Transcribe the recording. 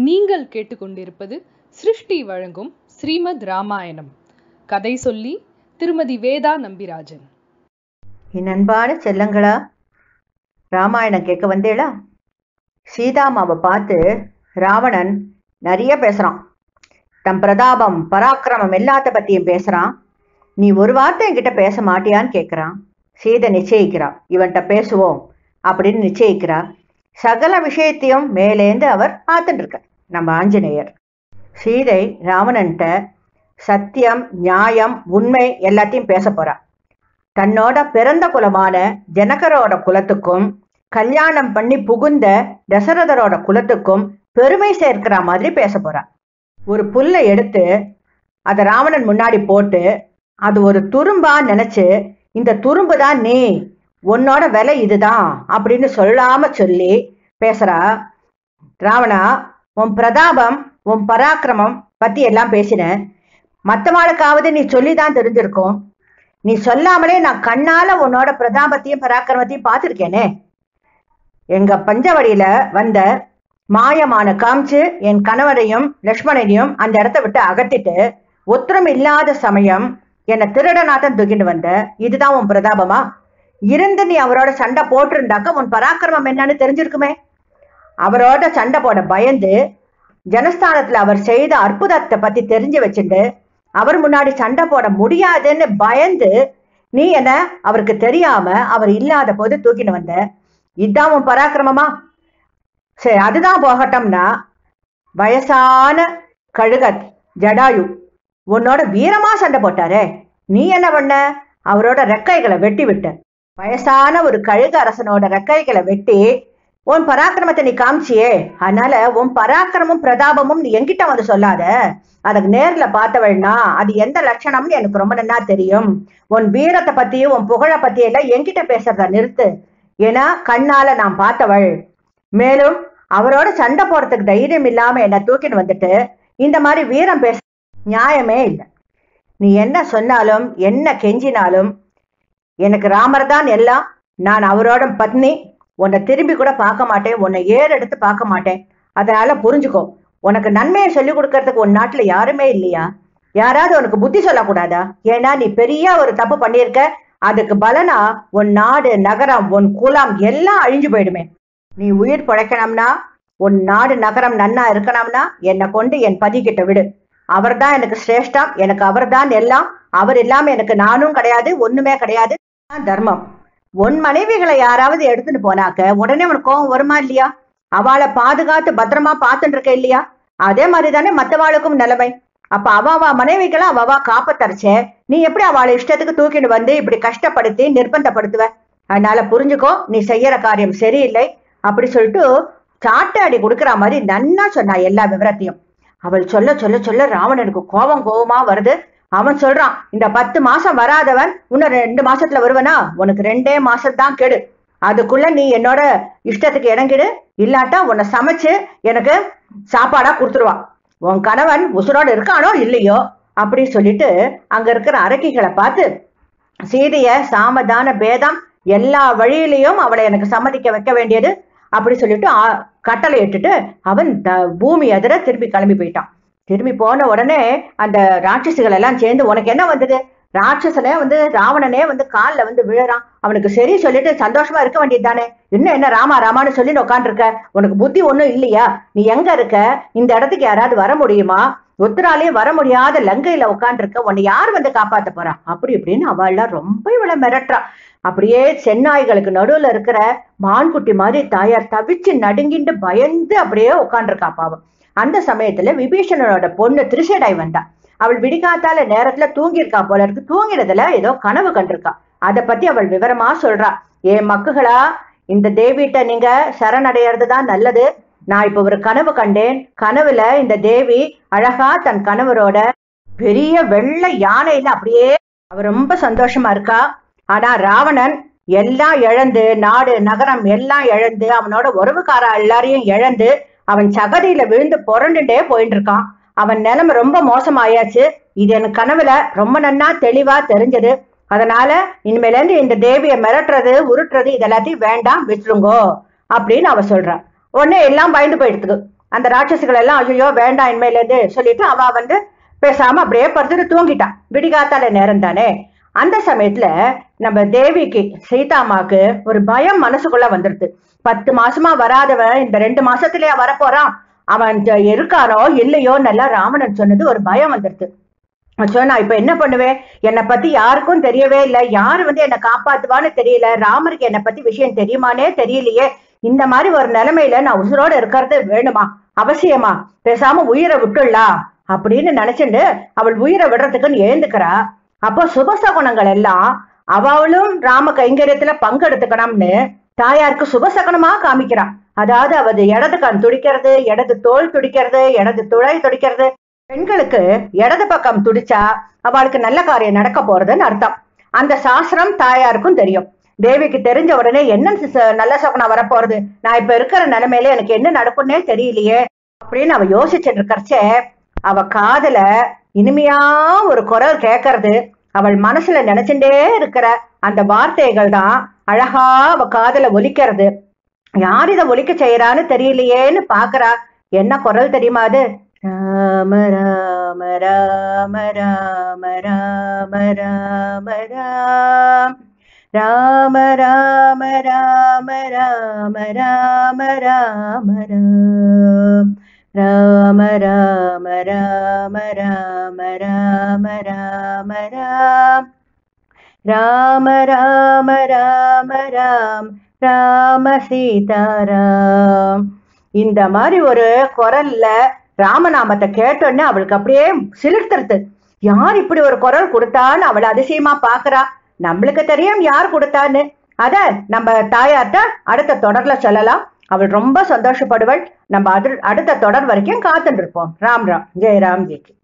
நீங்கள் கேட்டுக்கொண்டிருப்பது சிருஷ்டி வழங்கும் ஸ்ரீமத் ராமாயணம். கதை சொல்லி திருமதி வேதா நம்பிராஜன். என் அன்பான செல்லங்களா, ராமாயணம் கேட்க வந்தேளா? சீதாமாவை பார்த்து ராவணன் நிறைய பேசுறான். தம் பிரதாபம் பராக்கிரமம் எல்லாத்த பத்தியும் பேசுறான். நீ ஒரு வார்த்தை என்கிட்ட பேச மாட்டியான்னு கேட்குறான். சீதை நிச்சயிக்கிறா, இவன்கிட்ட பேசுவோம் அப்படின்னு நிச்சயிக்கிறா. சகல விஷயத்தையும் மேலேந்து அவர் பார்த்துட்டு இருக்க நம்ம ஆஞ்சநேயர். சீதை ராவணன்ட்ட சத்தியம், நியாயம், உண்மை எல்லாத்தையும் பேச போறா. தன்னோட பிறந்த குலமான ஜனகரோட குலத்துக்கும் கல்யாணம் பண்ணி புகுந்த தசரதரோட குலத்துக்கும் பெருமை சேர்க்கிற மாதிரி பேச போறா. ஒரு புல்லை எடுத்து அதை ராவணன் முன்னாடி போட்டு அது ஒரு துரும்பா நினைச்சு, இந்த துரும்பு தான் நீ, உன்னோட விலை இதுதான் அப்படின்னு சொல்லாம சொல்லி பேசுறா. ராவணா, உன் பிரதாபம் உன் பராக்கிரமம் பத்தி எல்லாம் பேசின. மற்றவாளுக்காவது நீ சொல்லிதான் தெரிஞ்சிருக்கும். நீ சொல்லாமலே நான் கண்ணால உன்னோட பிரதாபத்தையும் பராக்கிரமத்தையும் பார்த்துருக்கேனே. எங்க பஞ்சவடியில வந்த மாயமான காமிச்சு என் கணவரையும் லக்ஷ்மணனையும் அந்த இடத்த விட்டு அகத்திட்டு ஒத்துரம் இல்லாத சமயம் என்னை திருடனாட்டம் தூக்கிட்டு வந்த. இதுதான் உன் பிரதாபமா? இருந்து நீ அவரோட சண்டை போட்டிருந்தாக்க உன் பராக்கிரமம் என்னன்னு தெரிஞ்சிருக்குமே. அவரோட சண்டை போட பயந்து ஜனஸ்தானத்துல அவர் செய்த அற்புதத்தை பத்தி தெரிஞ்சு வச்சுட்டு அவர் முன்னாடி சண்டை போட முடியாதுன்னு பயந்து நீ என்ன அவருக்கு தெரியாம அவர் இல்லாத போது தூக்கிட்டு வந்த. இதுதான் உன் பராக்கிரமமா? சரி, அதுதான் போகட்டம்னா, வயசான கழுக ஜடாயு உன்னோட வீரமா சண்டை போட்டாரே, நீ என்ன பண்ண? அவரோட ரெக்கைகளை வெட்டி விட்ட. வயசான ஒரு கழுக அரசனோட ரெக்கைகளை வெட்டி உன் பராக்கிரமத்தை நீ காமிச்சியே. அதனால உன் பராக்கிரமும் பிரதாபமும் நீ என்கிட்ட வந்து சொல்லாத. அதுக்கு நேர்ல பார்த்தவள்னா அது எந்த லட்சணம்னு எனக்கு ரொம்ப நன்னா தெரியும். உன் வீரத்தை பத்தியும் உன் புகழை பத்தி எல்லாம் என்கிட்ட பேசுறத நிறுத்து. ஏன்னா கண்ணால நான் பார்த்தவள். மேலும் அவரோட சண்டை போறதுக்கு தைரியம் இல்லாம என்னை தூக்கின்னு வந்துட்டு இந்த மாதிரி வீரம் பேச நியாயமே இல்லை. நீ என்ன சொன்னாலும் என்ன கெஞ்சினாலும் எனக்கு ராமர் தான் எல்லாம். நான் அவரோட பத்னி. உன்னை திரும்பி கூட பார்க்க மாட்டேன், உன்னை ஏறெடுத்து பார்க்க மாட்டேன். அதனால புரிஞ்சுக்கோ, உனக்கு நன்மையை சொல்லி கொடுக்கறதுக்கு உன் நாட்டுல யாருமே இல்லையா? யாராவது உனக்கு புத்தி சொல்லக்கூடாதா? ஏன்னா நீ பெரிய ஒரு தப்பு பண்ணியிருக்க. அதுக்கு பலனா உன் நாடு, நகரம், உன் குலம் எல்லாம் அழிஞ்சு போயிடுமே. நீ உயிர் பிழைக்கணும்னா, உன் நாடு நகரம் நன்னா இருக்கணும்னா என்னை கொண்டு என் பதிக்கிட்ட விடு. அவர் தான் எனக்கு சிரேஷ்டம், எனக்கு அவர் தான் எல்லாம். அவர் இல்லாம எனக்கு நானும் கிடையாது, ஒண்ணுமே கிடையாது. தர்மம். உன் மனைவிகளை யாராவது எடுத்துட்டு போனாக்க உடனே உனக்கு கோவம் வருமா இல்லையா? அவளை பாதுகாத்து பத்திரமா பார்த்துட்டு இருக்க இல்லையா? அதே மாதிரி தானே மற்றவாளுக்கும் நிலைமை. அப்ப அவ மனைவிகளை அவ காப்பத்தரிச்ச, நீ எப்படி அவளை இஷ்டத்துக்கு தூக்கிட்டு வந்து இப்படி கஷ்டப்படுத்தி நிர்பந்தப்படுத்துவ? அதனால புரிஞ்சுக்கோ, நீ செய்யற காரியம் சரியில்லை அப்படி சொல்லிட்டு சாட்டை அடி கொடுக்குற மாதிரி நன்னா சொன்னா எல்லா விவரத்தையும். அவள் சொல்ல சொல்ல சொல்ல ராவணனுக்கு கோபமா வருது. அவன் சொல்றான், இந்த 10 மாசம் வராதவன் இன்னும் 2 மாசத்துல வருவனா? உனக்கு 2 மாசம்தான் கெடு. அதுக்குள்ள நீ என்னோட இஷ்டத்துக்கு இறங்கிடு, இல்லாட்டா உன்னை சமைச்சு எனக்கு சாப்பாடா கொடுத்துருவான். உன் கணவன் உசுரோட இருக்கானோ இல்லையோ அப்படி சொல்லிட்டு அங்க இருக்கிற அரக்கிகளை பார்த்து, சீதைய சாமதான பேதம் எல்லா வழியிலையும் அவளை எனக்கு சம்மதிக்க வைக்க வேண்டியது அப்படி சொல்லிட்டு கட்டளை இட்டுட்டு அவன் பூமி எதிர திரும்பி கிளம்பி போயிட்டான். திரும்பி போன உடனே அந்த ராட்சசிகள் எல்லாம் சேர்ந்து, உனக்கு என்ன வந்தது? ராட்சசனே ராவணனே காலில் விழுறான். அவனுக்கு சரி சொல்லிட்டு சந்தோஷமா இருக்க வேண்டியது தானே. இன்னும் என்ன ராமா ராமான்னு சொல்லி உட்காந்துருக்க? உனக்கு புத்தி ஒன்றும் இல்லையா? நீ எங்க இருக்க? இந்த இடத்துக்கு யாராவது வர முடியுமா? ஒத்துராலேயே வர முடியாத லங்கையில உட்காந்துருக்க. உன்னை யார் காப்பாத்த போறான்? அப்படி இப்படின்னு அவள்லாம் ரொம்ப இவளை மிரட்டுறா. அப்படியே செந்நாய்களுக்கு நடுவுல இருக்கிற மான்குட்டி மாதிரி தாயார் தவிச்சு நடுங்கிட்டு பயந்து அப்படியே உட்காந்துருக்கா பாவம். அந்த சமயத்துல விபீஷணனோட பொண்ணு திரிஷடாய் வந்தா. அவள் விடிகாத்தால நேரத்துல தூங்கியிருக்கா போல இருக்கு. தூங்கினதுல ஏதோ கனவு கண்டிருக்கா. அதை பத்தி அவள் விவரமா சொல்றா. ஏன் மக்குகளா, இந்த தேவிட்ட நீங்க சரணடைறதுதான் நல்லது. நான் இப்ப ஒரு கனவு கண்டேன். கனவுல இந்த தேவி அழகா தன் கணவரோட பெரிய வெள்ளை யானையில அப்படியே அவ ரொம்ப சந்தோஷமா இருக்கா. ஆனா ராவணன் எல்லாம் இழந்து, நாடு நகரம் எல்லாம் இழந்து, அவனோட உறவுக்கார எல்லாரையும் இழந்து அவன் சகதியில விழுந்து புரண்டுட்டே போயிட்டு இருக்கான். அவன் நிலைமை ரொம்ப மோசமாயாச்சு. இது எனக்கு கனவுல ரொம்ப நன்னா தெளிவா தெரிஞ்சது. அதனால இனிமேல இருந்து இந்த தேவியை மிரட்டுறது உருட்டுறது இதெல்லாத்தையும் வேண்டாம், விட்டுருங்கோ அப்படின்னு அவ சொல்றான். உடனே எல்லாம் பயந்து போயிடுத்துக்கு. அந்த ராட்சசிகள் எல்லாம் ஐயோ வேண்டாம் இனிமேலேருந்து சொல்லிட்டு அவ பேசாம அப்படியே படுத்துட்டு தூங்கிட்டான். விடிகாத்தால நேரம் தானே. அந்த சமயத்துல நம்ம தேவிக்கு சீதாமாக்கு ஒரு பயம் மனசுக்குள்ள வந்துருது. 10 மாசமா வராதவன் இந்த 2 மாசத்துலயே வரப்போறான், அவன் இருக்கானோ இல்லையோ நல்லா ராவணன் சொன்னது ஒரு பயம் வந்துருது. நான் இப்ப என்ன பண்ணுவேன், என்னை பத்தி யாருக்கும் தெரியவே இல்லை, யாரு என்னை காப்பாத்துவான்னு தெரியல, ராமருக்கு என்னை பத்தி விஷயம் தெரியுமானே தெரியலையே, இந்த மாதிரி ஒரு நிலைமையில நான் உசுரோட இருக்கிறது வேணுமா, அவசியமா, பேசாம உயிரை விட்டுடலா அப்படின்னு நினைச்சுட்டு அவள் உயிரை விடுறதுக்குன்னு ஏந்துக்கிறா. அப்போ சுபசகுணங்கள் எல்லாம் அவளும் ராம கைங்கரியத்துல பங்கெடுத்துக்கணும்னு தாயாருக்கு சுபசகுணமா காமிக்கிறான். அதாவது அவள் இடது கண் துடிக்கிறது, இடது தோல் துடிக்கிறது, இடது துளை துடிக்கிறது. பெண்களுக்கு இடது பக்கம் துடிச்சா அவளுக்கு நல்ல காரியம் நடக்க போறதுன்னு அர்த்தம். அந்த சாஸ்திரம் தாயாருக்கும் தெரியும். தேவிக்கு தெரிஞ்ச உடனே என்ன நல்ல சகுனம் வரப்போறது, நான் இப்ப இருக்கிற நிலைமையில எனக்கு என்ன நடக்கும்னே தெரியலையே அப்படின்னு அவ யோசிச்சுட்டு இருக்கறச்சே அவ காதுல இனிமையா ஒரு குரல் கேட்கறது, அவள் மனசுல நினைச்சுட்டே இருக்கிற அந்த வார்த்தைகள் தான் அழகா அவ காதுல ஒலிக்கிறது. யார் இதை ஒலிக்க செய்யறான்னு தெரியலையேன்னு பாக்குறா. என்ன குரல் தெரியுமா அது? ராம ராம ராம ராம ராம ராம ராம் ராம ராம ராம ராம ராம ராம ராம் ராம ராம ராம ராம ராம ராம ராம் ராம ராம ராம ராம் ராம சீதாராம். இந்த மாதிரி ஒரு குரல்ல ராமநாமத்தை கேட்டோன்னு அவளுக்கு அப்படியே சிலிர்த்துருது. யார் இப்படி ஒரு குரல் கொடுத்தான்னு அவளை அதிசயமா பாக்குறா. நம்மளுக்கு தெரியும் யார் கொடுத்தான்னு, அத நம்ம தாயார்ட்ட அடுத்த தொடர்ல சொல்லலாம். அவள் ரொம்ப சந்தோஷப்படுவள். நம்ம அடுத்த தொடர் வரைக்கும் காத்துட்டு இருப்போம். ராம் ராம். ஜெய் ராம் ஜெய்க்கு.